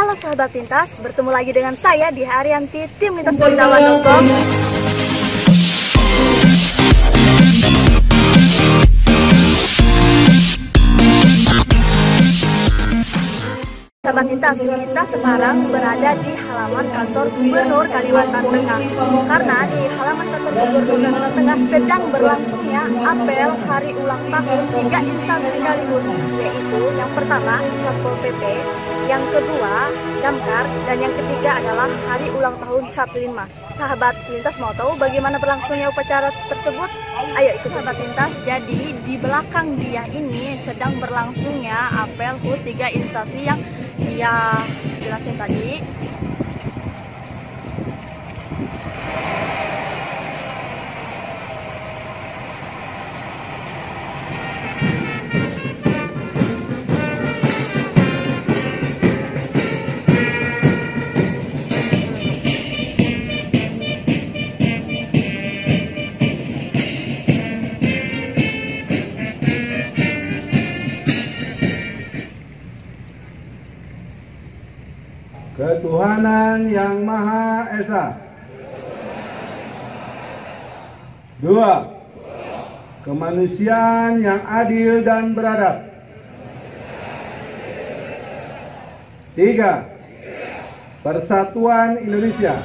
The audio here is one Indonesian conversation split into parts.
Halo sahabat lintas, bertemu lagi dengan saya di Arianti, tim lintasbintalan.com. Sahabat lintas, kita sekarang berada di halaman kantor Gubernur Kalimantan Tengah. Karena di halaman kantor Gubernur Kalimantan Tengah sedang berlangsungnya apel hari ulang tahun 3 instansi sekaligus, yaitu yang pertama Satpol PP, yang kedua Damkar, dan yang ketiga adalah hari ulang tahun Satlinmas. Sahabat lintas mau tahu bagaimana berlangsungnya upacara tersebut? Ayo ikut sahabat lintas. Jadi di belakang dia ini sedang berlangsungnya apel HUT 3 instansi yang dia jelasin tadi. Ketuhanan Yang Maha Esa. 2. Kemanusiaan yang adil dan beradab. 3. Persatuan Indonesia.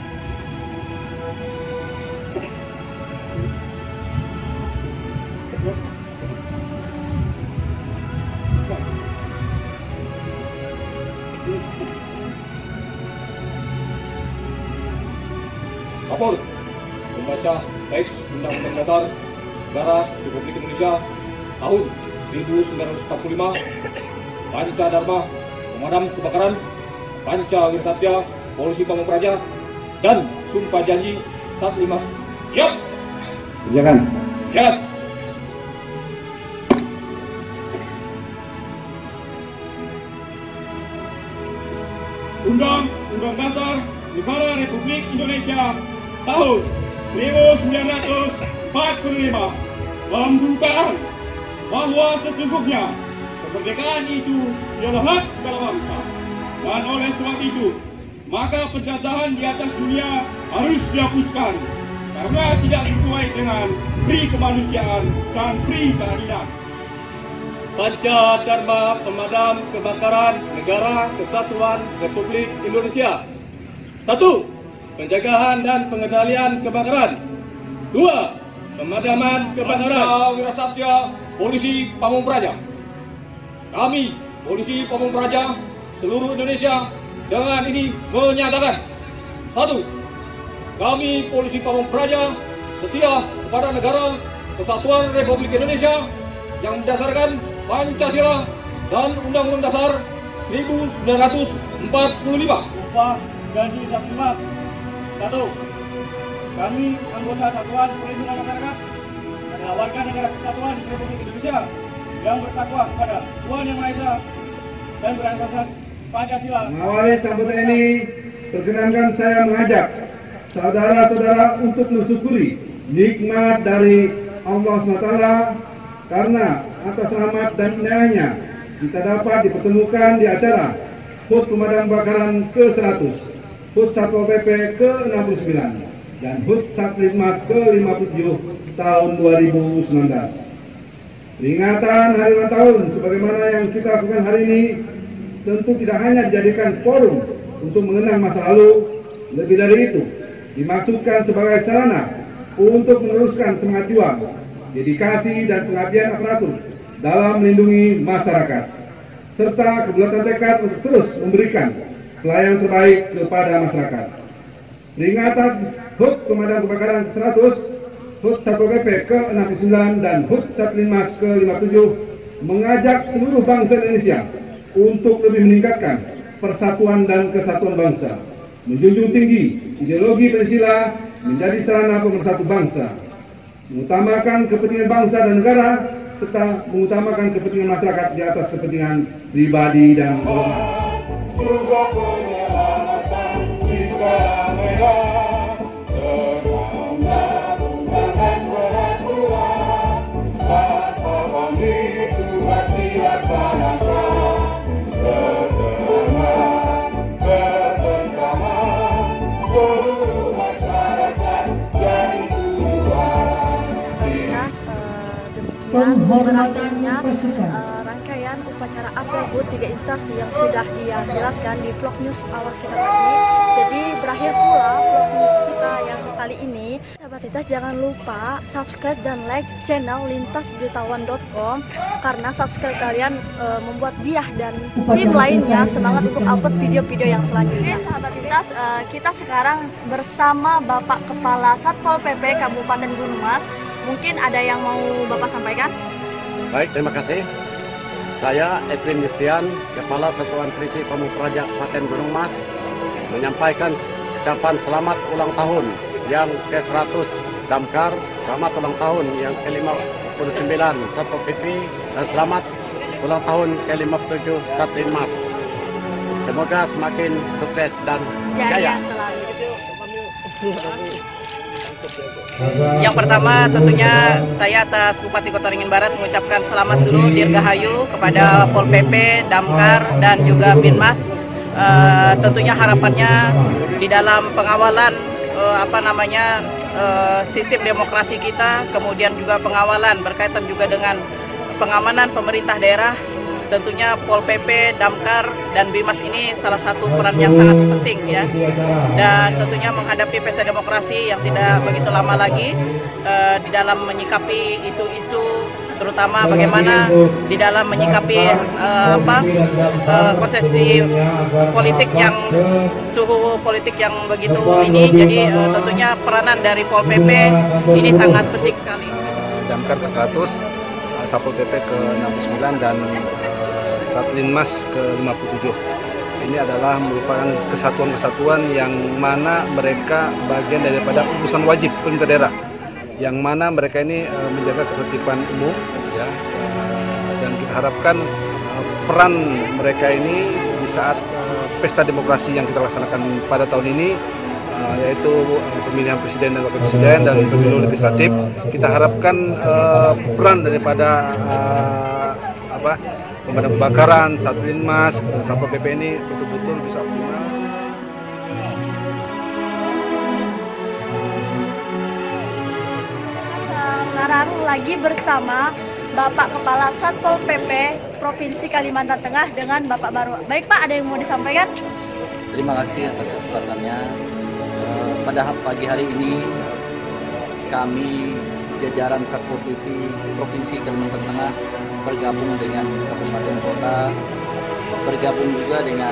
Kapol, membaca teks Undang-Undang Dasar Negara Republik Indonesia tahun 1945, Panca Dharma, Pemadam Kebakaran, Panca Wirsatya, Polisi Pamung Praja, dan Sumpah Janji Satlinmas. Siap! Kerjakan. Siap! Undang-Undang Dasar Negara Republik Indonesia tahun 1945 membukakan bahwa sesungguhnya kemerdekaan itu adalah hak segala bangsa, dan oleh sebab itu maka penjajahan di atas dunia harus dihapuskan karena tidak sesuai dengan pri kemanusiaan dan pri keadilan. Panca Dharma Pemadam Kebakaran Negara Kesatuan Republik Indonesia. 1. Penjagaan dan pengendalian kebakaran. 2. Pemadaman kebakaran. Panca Wirasatya Polisi Pamung Praja. Kami, Polisi Pamung Praja seluruh Indonesia, dengan ini menyatakan: 1. Kami, Polisi Pamung Praja, setia kepada negara Kesatuan Republik Indonesia yang berdasarkan Pancasila dan Undang-Undang Dasar 1945. Sumpah Janji Satlinmas. 1. Kami, anggota Satuan Perlindungan Masyarakat, adalah warga negara Kesatuan Republik Indonesia yang bertakwa kepada Tuhan Yang Maha Esa dan berataskan Pancasila. Mengawali sambutan ini, perkenankan saya mengajak saudara-saudara untuk mensyukuri nikmat dari Allah SWT, karena atas rahmat dan inayahnya kita dapat dipertemukan di acara HUT Pemadam Kebakaran ke-100, HUT Satpol PP ke-69, dan HUT Satlinmas ke-57 tahun 2019. Peringatan hari ulang tahun sebagaimana yang kita lakukan hari ini tentu tidak hanya dijadikan forum untuk mengenang masa lalu, lebih dari itu dimaksudkan sebagai sarana untuk meneruskan semangat juang, dedikasi dan pengabdian aparatur dalam melindungi masyarakat, serta kebulatan tekad untuk terus memberikan pelayanan terbaik kepada masyarakat. Peringatan HUT Pemadam Kebakaran ke-100, HUT Satpol PP ke-69, dan HUT Satlinmas ke-57 mengajak seluruh bangsa Indonesia untuk lebih meningkatkan persatuan dan kesatuan bangsa, menjunjung tinggi ideologi Pancasila menjadi sarana pemersatu bangsa, mengutamakan kepentingan bangsa dan negara, serta mengutamakan kepentingan masyarakat di atas kepentingan pribadi dan golongan. Lintas, demikian berakhirnya rangkaian upacara apel HUT 3 instansi yang sudah dia jelaskan di vlog news awal kita tadi. Jadi berakhir pula vlog news kita yang kali ini. Sahabat Lintas, jangan lupa subscribe dan like channel lintasberitahuan.com karena subscribe kalian membuat dia dan tim lainnya semangat untuk upload video-video yang selanjutnya. Oke, sahabat Lintas, kita sekarang bersama Bapak Kepala Satpol PP Kabupaten Gunung Mas. Mungkin ada yang mau Bapak sampaikan? Baik, terima kasih. Saya Edwin Yustian, Kepala Satuan Polisi Pamung Praja Kabupaten Gunung Mas, menyampaikan ucapan selamat ulang tahun yang ke-100 Damkar, selamat ulang tahun yang ke-59 Satpol PP, dan selamat ulang tahun ke-57 Satlinmas. Semoga semakin sukses dan jaya. Yang pertama tentunya saya atas Bupati Kota Waringin Barat mengucapkan selamat dulu Dirgahayu kepada Pol PP, Damkar, dan juga Binmas. Tentunya harapannya di dalam pengawalan sistem demokrasi kita, kemudian juga pengawalan berkaitan juga dengan pengamanan pemerintah daerah. Tentunya Pol PP, Damkar, dan Binmas ini salah satu peran yang sangat penting ya. Dan tentunya menghadapi pesta demokrasi yang tidak begitu lama lagi di dalam menyikapi isu-isu, terutama bagaimana di dalam menyikapi konsesi politik yang suhu politik yang begitu ini. Jadi tentunya peranan dari Pol PP ini sangat penting sekali. Damkar ke-100, Satpol PP ke-69, dan Satlinmas ke-57. Ini adalah merupakan kesatuan-kesatuan yang mana mereka bagian daripada urusan wajib pemerintah daerah, yang mana mereka ini menjaga ketertiban umum, ya, dan kita harapkan peran mereka ini di saat pesta demokrasi yang kita laksanakan pada tahun ini, yaitu pemilihan presiden dan wakil presiden dan pemilu legislatif, kita harapkan peran daripada pemadam kebakaran, Satlinmas, dan Satpol PP ini betul-betul bisa optimal. Sekarang lagi bersama Bapak Kepala Satpol PP Provinsi Kalimantan Tengah dengan Bapak Baru. Baik Pak, ada yang mau disampaikan? Terima kasih atas kesempatannya. Pada pagi hari ini kami jajaran Satpol PP Provinsi Kalimantan Tengah bergabung dengan kabupaten kota, bergabung juga dengan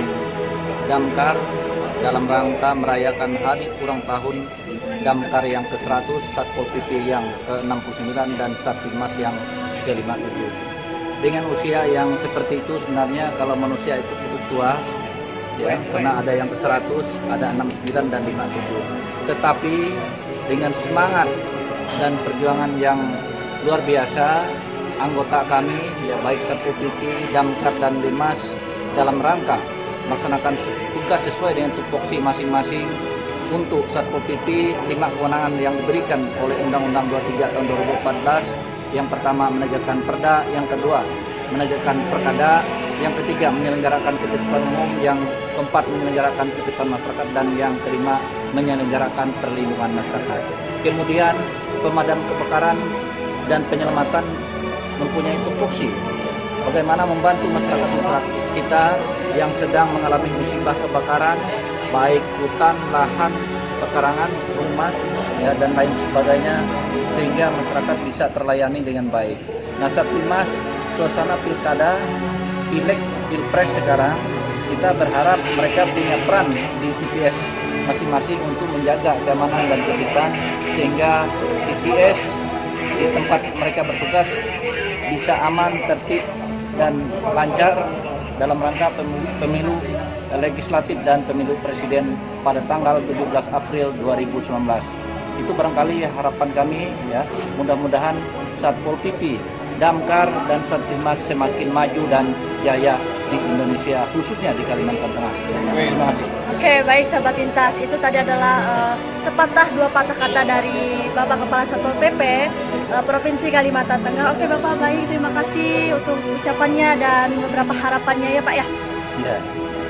Damkar dalam rangka merayakan hari ulang tahun Damkar yang ke-100, Satpol PP yang ke-69, dan Satlinmas yang ke-57. Dengan usia yang seperti itu sebenarnya kalau manusia itu cukup tua, ya, karena ada yang ke-100, ada 69 dan 57. Tetapi dengan semangat dan perjuangan yang luar biasa, anggota kami, ya baik Satpol PP, Damkar, dan Binmas dalam rangka melaksanakan tugas sesuai dengan tupoksi masing-masing. Untuk Satpol PP, 5 kewenangan yang diberikan oleh Undang-Undang 23 tahun 2014. Yang pertama menegakkan perda, yang kedua menegakkan perkada, yang ketiga menyelenggarakan ketertiban umum, yang keempat menyelenggarakan ketertiban masyarakat, dan yang kelima menyelenggarakan perlindungan masyarakat. Kemudian pemadam kebakaran dan penyelamatan mempunyai tupoksi bagaimana membantu masyarakat kita yang sedang mengalami musibah kebakaran, baik hutan, lahan, pekarangan, rumah, ya, dan lain sebagainya, sehingga masyarakat bisa terlayani dengan baik. Nah, Satlinmas, suasana pilkada, pileg, pilpres sekarang, kita berharap mereka punya peran di TPS masing-masing untuk menjaga keamanan dan ketertiban, sehingga TPS di tempat mereka bertugas bisa aman, tertib, dan lancar dalam rangka pemilu legislatif dan pemilu presiden pada tanggal 17 April 2019. Itu barangkali harapan kami, ya. Mudah-mudahan Satpol PP, Damkar, dan Satlinmas semakin maju dan jaya di Indonesia, khususnya di Kalimantan Tengah. Terima kasih. Oke, baik sahabat Lintas, itu tadi adalah sepatah dua patah kata dari Bapak Kepala Satpol PP Provinsi Kalimantan Tengah. Oke Bapak, baik, terima kasih untuk ucapannya dan beberapa harapannya ya Pak ya. Ya.